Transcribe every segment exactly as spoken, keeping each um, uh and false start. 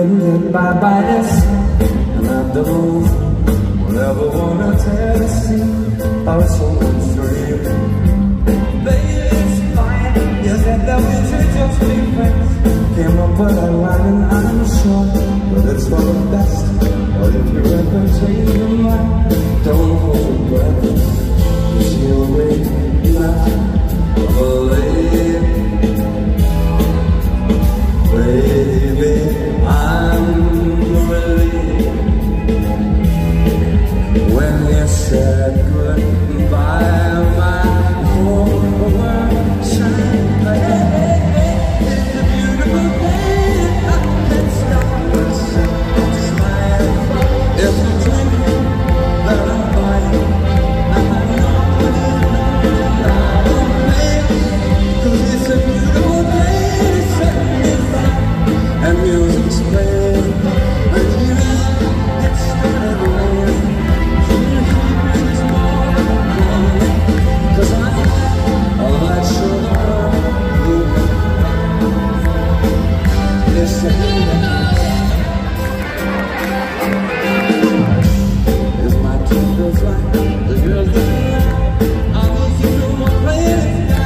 can get by by this, and I don't ever wanna tell the secret of someone's dream. Baby, it's fine, you said that we should just be friends. Came up with a line and I'm sure that it's for the best. But if you ever change your mind, don't hold your breath, 'cause you'll make me laugh of a lady. Baby, I'm relieved when you said goodbye. My whole world shined. Hey, hey, hey, it's a beautiful day. I can't stop myself from smiling. If you drink that I'm buying, and I know that I don't make it, 'cause it's a beautiful day to set me free. And music's playing, but even it started raining. Can you keep this morning going? 'Cause I all that sugar you it's a it's my tears like the girls that I was you know my place.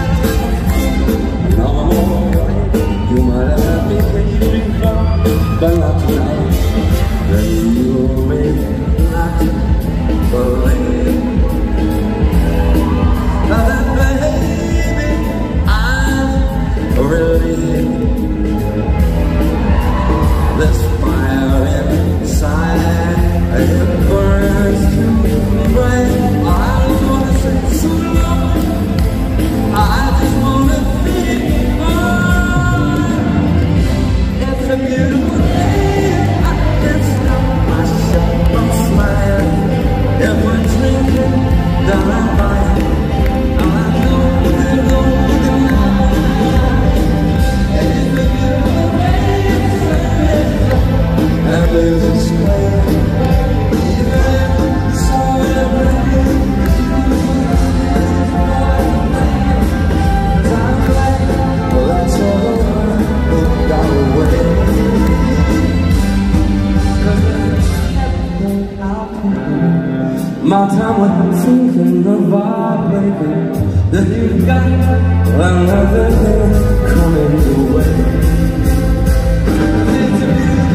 Now I'm alright. You might have me crazy before, but not tonight. Then you'll make me laugh for later. Now that baby, I'm relieved. This fire inside, it burns too bright. I just wanna say so long. I just wanna feel it's a beautiful day. I can't stop myself from smiling. If we're drinking, then I'm fine. I know we're golden now. And it's a beautiful day. And there's a square. Even so everything. I'm glad, well that's all it got away. My time with thinking of our baby, that you've got another day coming your way. It's a beautiful